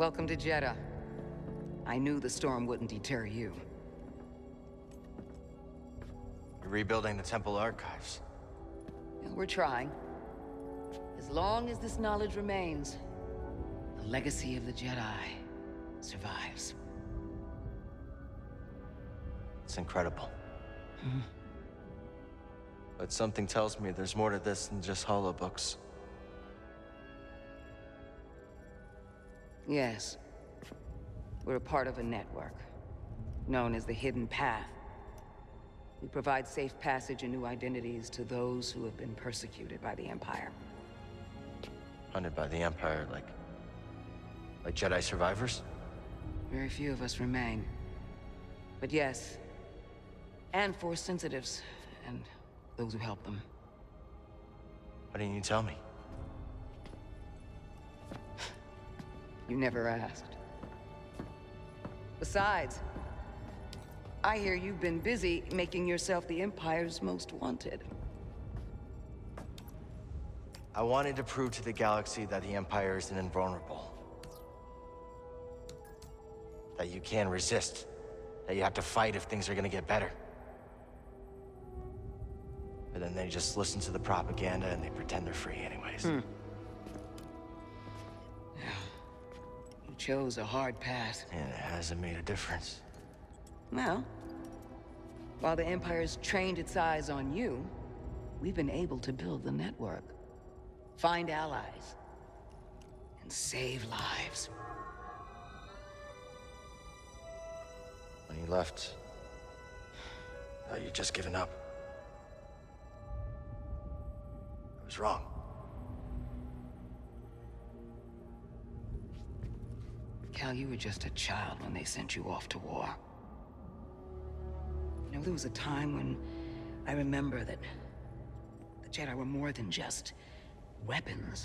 Welcome to Jedha. I knew the storm wouldn't deter you. You're rebuilding the Temple archives. And we're trying. As long as this knowledge remains, the legacy of the Jedi survives. It's incredible. But something tells me there's more to this than just holobooks. Yes. We're a part of a network, known as the Hidden Path. We provide safe passage and new identities to those who have been persecuted by the Empire. Hunted by the Empire, like Jedi survivors? Very few of us remain. But yes, and Force sensitives, and those who help them. Why didn't you tell me? You never asked. Besides, I hear you've been busy making yourself the Empire's most wanted. I wanted to prove to the galaxy that the Empire isn't invulnerable. That you can resist. That you have to fight if things are gonna get better. But then they just listen to the propaganda and they pretend they're free anyways. You chose a hard path. And it hasn't made a difference. Well, while the Empire's trained its eyes on you, we've been able to build the network. Find allies. And save lives. When you left, I thought you'd just given up. I was wrong. Cal, you were just a child when they sent you off to war. You know, there was a time when I remember that the Jedi were more than just weapons.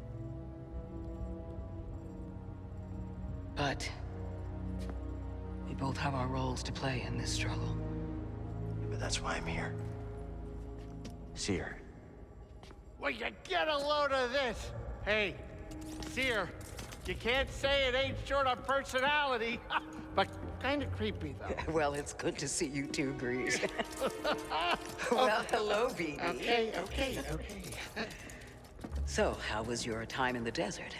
But we both have our roles to play in this struggle. But that's why I'm here. Seer. Will you get a load of this? Hey, Seer, you can't say it ain't short of personality, but kind of creepy, though. Well, it's good to see you too, Grease. Well, hello, BD. Okay. So, how was your time in the desert?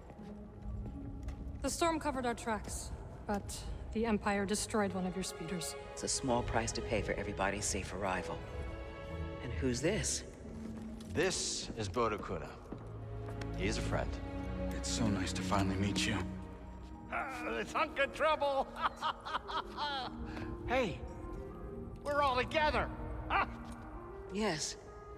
The storm covered our tracks, but the Empire destroyed one of your speeders. It's a small price to pay for everybody's safe arrival. And who's this? This is Bode Akuna. He's a friend. It's so nice to finally meet you. This hunk of trouble. Hey, we're all together. Huh? Yes.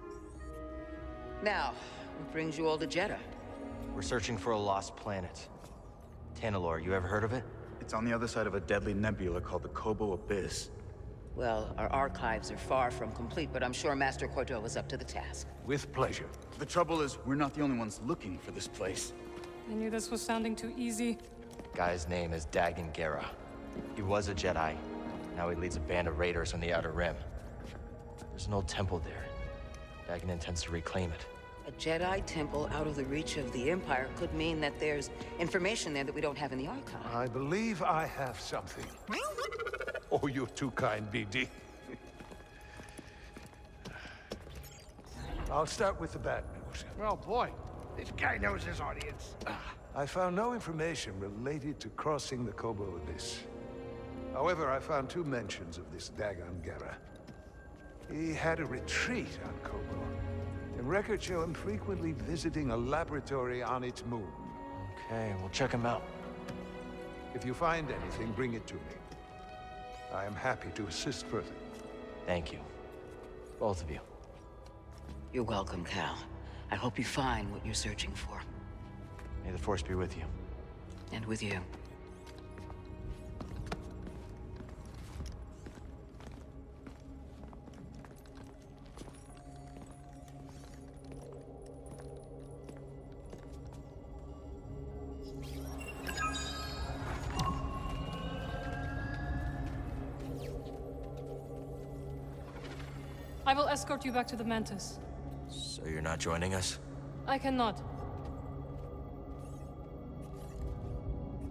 Now, what brings you all to Jedha? We're searching for a lost planet. Tanalorr, you ever heard of it? It's on the other side of a deadly nebula called the Koboh Abyss. Well, our archives are far from complete, but I'm sure Master Cordova's up to the task. With pleasure. The trouble is, we're not the only ones looking for this place. I knew this was sounding too easy. Guy's name is Dagan Gera. He was a Jedi. Now he leads a band of raiders on the Outer Rim. There's an old temple there. Dagan intends to reclaim it. A Jedi temple out of the reach of the Empire could mean that there's information there that we don't have in the archive. I believe I have something. Oh, you're too kind, BD. I'll start with the bad news. Oh, boy. This guy knows his audience. I found no information related to crossing the Koboh Abyss. However, I found two mentions of this Dagan Gera. He had a retreat on Koboh, and records show him frequently visiting a laboratory on its moon. Okay, we'll check him out. If you find anything, bring it to me. I am happy to assist further. Thank you. Both of you. You're welcome, Cal. I hope you find what you're searching for. May the Force be with you. And with you. I will escort you back to the Mantis. So you're not joining us? I cannot.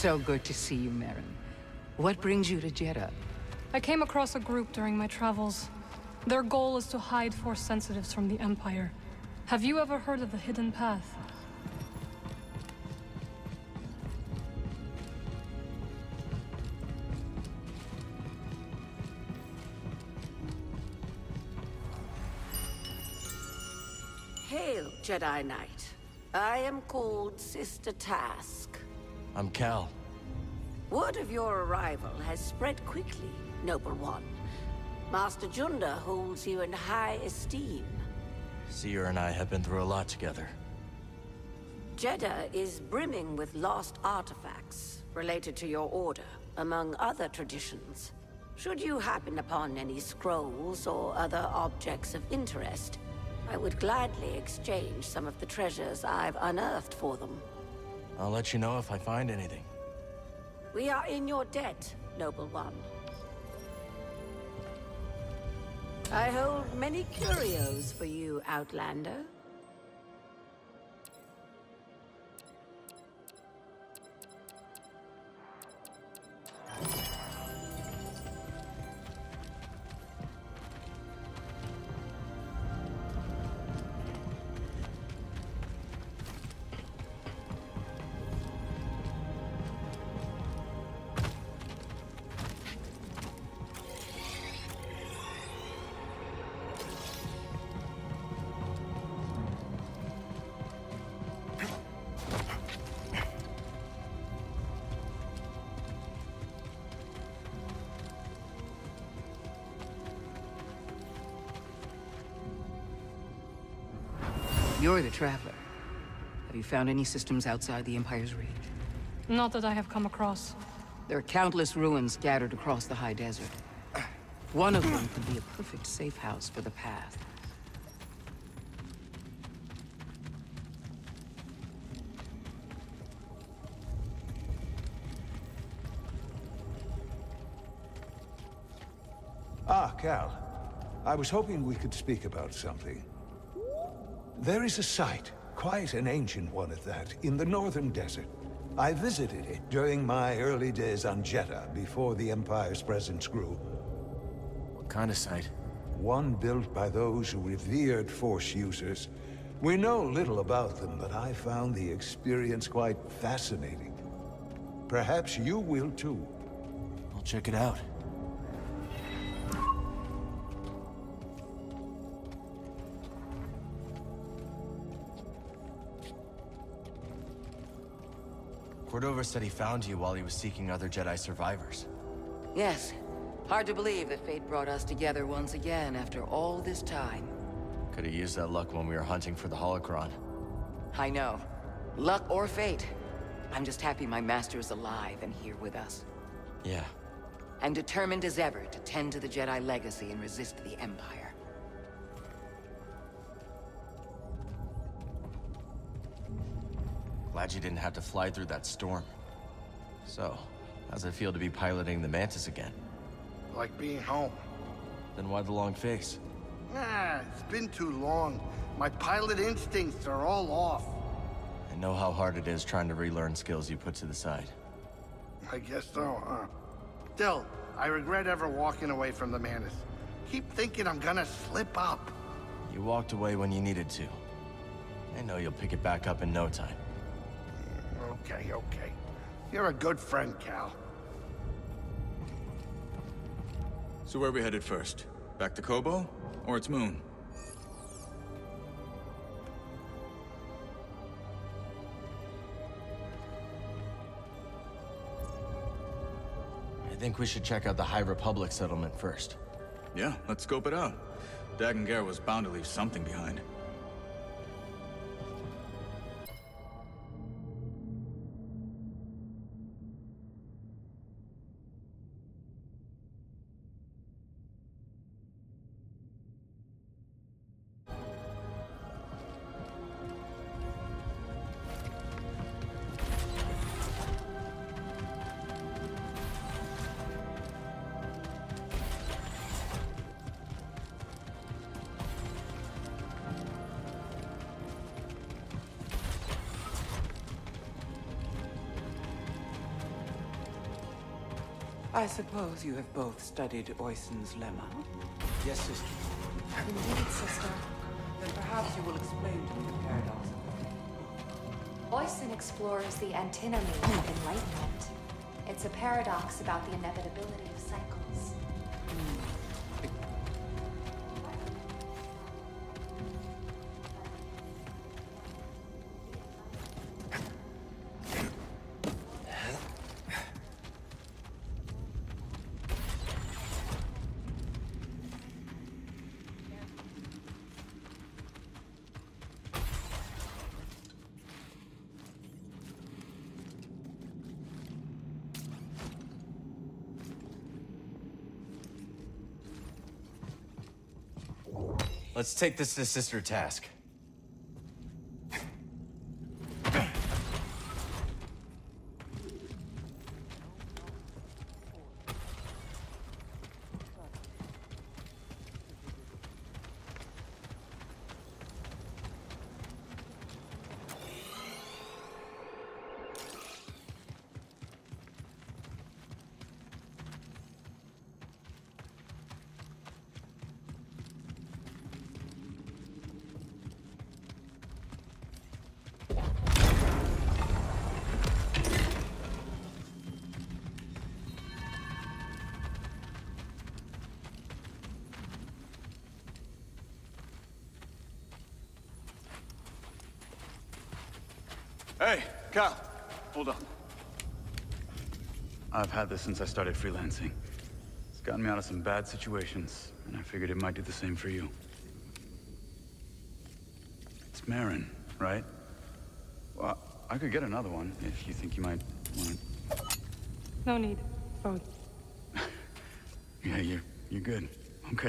So good to see you, Merrin. What brings you to Jedha? I came across a group during my travels. Their goal is to hide Force sensitives from the Empire. Have you ever heard of the Hidden Path? Hail, Jedi Knight. I am called Sister Task. I'm Cal. Word of your arrival has spread quickly, Noble One. Master Junda holds you in high esteem. Seer and I have been through a lot together. Jedha is brimming with lost artifacts related to your order, among other traditions. Should you happen upon any scrolls or other objects of interest, I would gladly exchange some of the treasures I've unearthed for them. I'll let you know if I find anything. We are in your debt, Noble One. I hold many curios for you, Outlander. You're the Traveler. Have you found any systems outside the Empire's reach? Not that I have come across. There are countless ruins scattered across the high desert. One of them could be a perfect safe house for the Path. Ah, Cal. I was hoping we could speak about something. There is a site, quite an ancient one at that, in the northern desert. I visited it during my early days on Jedha, before the Empire's presence grew. What kind of site? One built by those who revered Force users. We know little about them, but I found the experience quite fascinating. Perhaps you will too. I'll check it out. Cordova said he found you while he was seeking other Jedi survivors. Yes. Hard to believe that fate brought us together once again after all this time. Could have used that luck when we were hunting for the Holocron. I know. Luck or fate. I'm just happy my master is alive and here with us. Yeah. And determined as ever to tend to the Jedi legacy and resist the Empire. Glad you didn't have to fly through that storm. So, how's it feel to be piloting the Mantis again? Like being home. Then why the long face? It's been too long. My pilot instincts are all off. I know how hard it is trying to relearn skills you put to the side. I guess so, huh? Still, I regret ever walking away from the Mantis. Keep thinking I'm gonna slip up. You walked away when you needed to. I know you'll pick it back up in no time. Okay, okay. You're a good friend, Cal. So where are we headed first? Back to Koboh? Or its moon? I think we should check out the High Republic settlement first. Yeah, let's scope it out. Dagan Gera was bound to leave something behind. I suppose you have both studied Oisin's lemma? Yes, sister. Indeed, sister. Then perhaps you will explain to me the paradox of Oisin explores the antinomy of enlightenment. It's a paradox about the inevitability of cycles. Let's take this to Sister task. Hey, Cal, hold on. I've had this since I started freelancing. It's gotten me out of some bad situations, and I figured it might do the same for you. It's Marin, right? Well, I could get another one, if you think you might want it. No need. Bode. Yeah, you're good. Okay.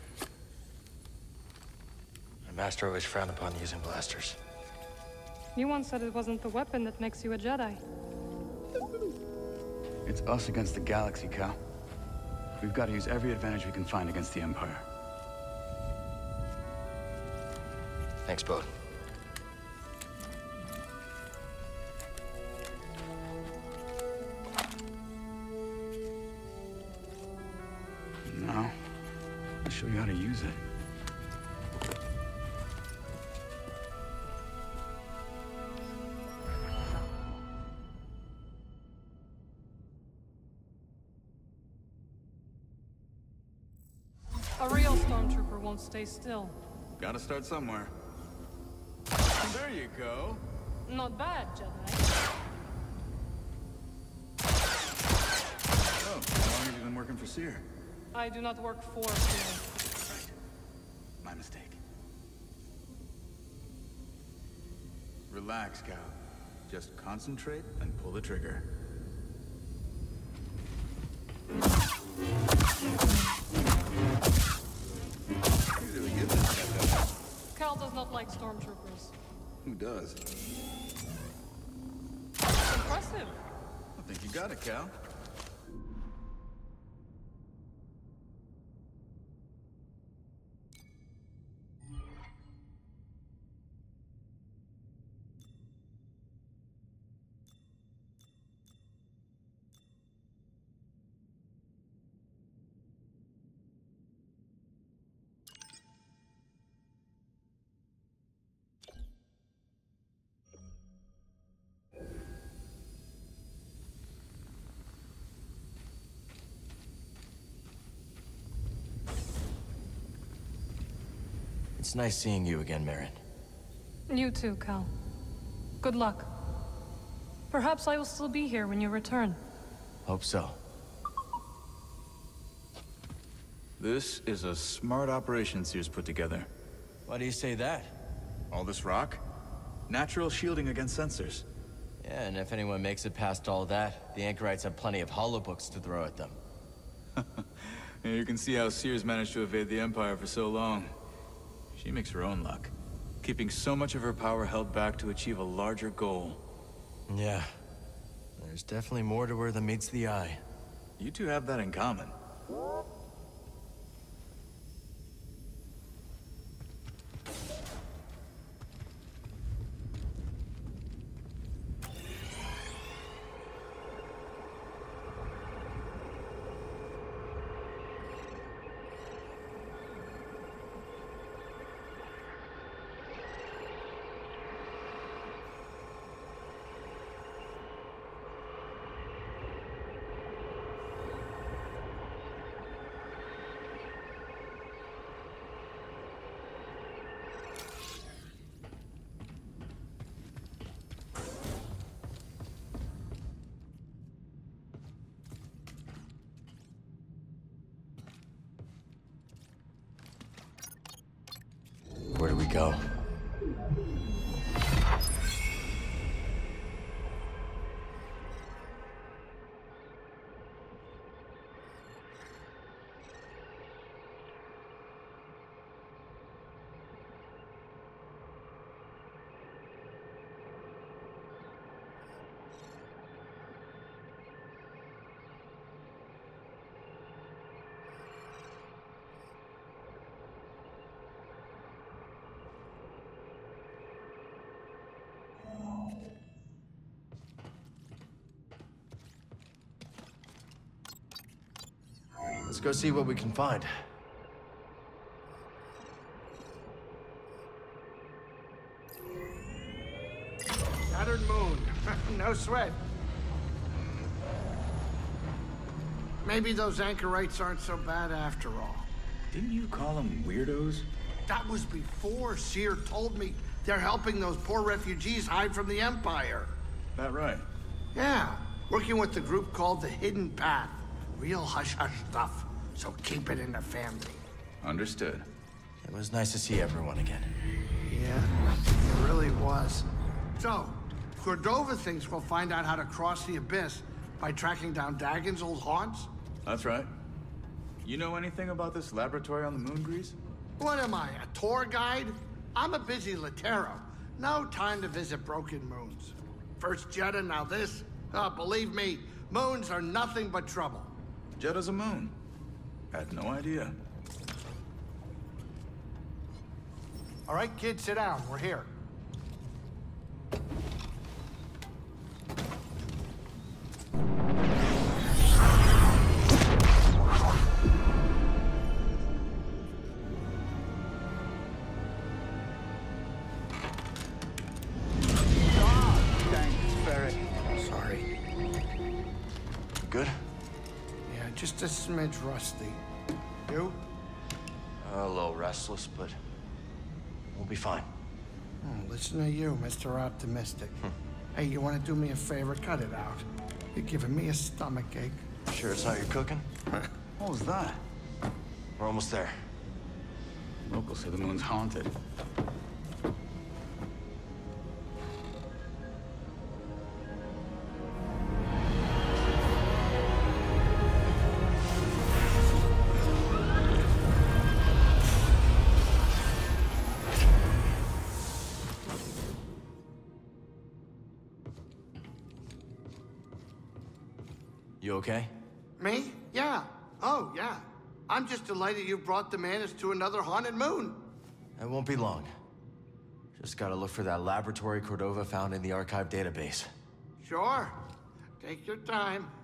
My master always frowned upon using blasters. You once said it wasn't the weapon that makes you a Jedi. It's us against the galaxy, Cal. We've got to use every advantage we can find against the Empire. Thanks, Bode. Now, I'll show you how to use it. A real stormtrooper won't stay still. Gotta start somewhere. There you go. Not bad, Jedi. Oh, how long have you been working for Seer? I do not work for Seer. Right. My mistake. Relax, Cal. Just concentrate and pull the trigger. You're doing good this time. Cal does not like stormtroopers. Who does? Impressive. I think you got it, Cal. It's nice seeing you again, Marin. You too, Cal. Good luck. Perhaps I will still be here when you return. Hope so. This is a smart operation Seer's put together. Why do you say that? All this rock? Natural shielding against sensors. Yeah, and if anyone makes it past all that, the Anchorites have plenty of holobooks to throw at them. Yeah, you can see how Seer's managed to evade the Empire for so long. She makes her own luck, keeping so much of her power held back to achieve a larger goal. Yeah. There's definitely more to her than meets the eye. You two have that in common. go. Let's go see what we can find. Shattered moon. No sweat. Maybe those anchorites aren't so bad after all. Didn't you call them weirdos? That was before Seer told me they're helping those poor refugees hide from the Empire. That right? Yeah, working with the group called the Hidden Path. Real hush-hush stuff, so keep it in the family. Understood. It was nice to see everyone again. Yeah, it really was. So, Cordova thinks we'll find out how to cross the Abyss by tracking down Dagon's old haunts? That's right. You know anything about this laboratory on the moon, Grease? What am I, a tour guide? I'm a busy Latero. No time to visit broken moons. First Jeddah, now this. Oh, believe me, moons are nothing but trouble. Jeddah's a moon. Had no idea. All right, kids, sit down. We're here. Sorry. Good? Yeah, just a smidge rusty. You? A little restless, but we'll be fine. Oh, listen to you, Mr. Optimistic. Hey, you want to do me a favor? Cut it out. You're giving me a stomachache. Sure it's not your cooking? What was that? We're almost there. Locals say the moon's haunted. You okay? Me? Yeah. Oh, yeah. I'm just delighted you brought the Manus to another haunted moon. It won't be long. Just gotta look for that laboratory Cordova found in the archive database. Sure. Take your time.